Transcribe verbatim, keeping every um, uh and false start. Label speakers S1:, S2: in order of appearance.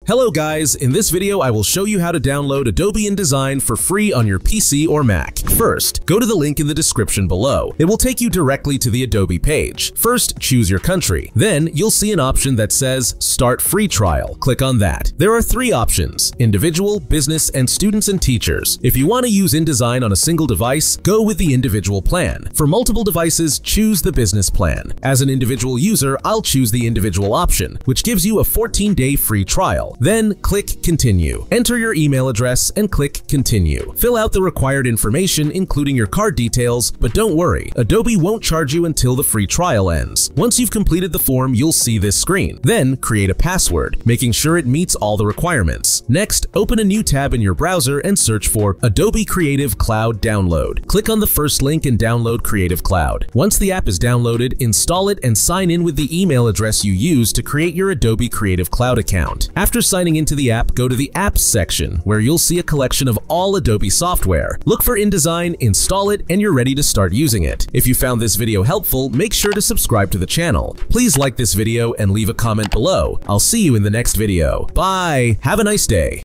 S1: Hello guys, in this video I will show you how to download Adobe InDesign for free on your P C or Mac. First, go to the link in the description below. It will take you directly to the Adobe page. First, choose your country. Then, you'll see an option that says Start Free Trial. Click on that. There are three options: individual, business, and students and teachers. If you want to use InDesign on a single device, go with the individual plan. For multiple devices, choose the business plan. As an individual user, I'll choose the individual option, which gives you a fourteen day free trial. Then click Continue. Enter your email address and click Continue. Fill out the required information, including your card details, but don't worry, Adobe won't charge you until the free trial ends. Once you've completed the form, you'll see this screen. Then create a password, making sure it meets all the requirements. Next, open a new tab in your browser and search for Adobe Creative Cloud Download. Click on the first link and download Creative Cloud. Once the app is downloaded, install it and sign in with the email address you used to create your Adobe Creative Cloud account. After signing into the app, go to the Apps section, where you'll see a collection of all Adobe software. Look for InDesign, install it, and you're ready to start using it. If you found this video helpful, make sure to subscribe to the channel. Please like this video and leave a comment below. I'll see you in the next video. Bye! Have a nice day!